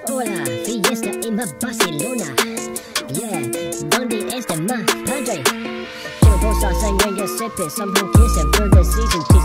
Hola, fiesta en Barcelona. Yeah, ¿dónde está más padre? Quiero posarse en el cepe, some who kiss and for the season.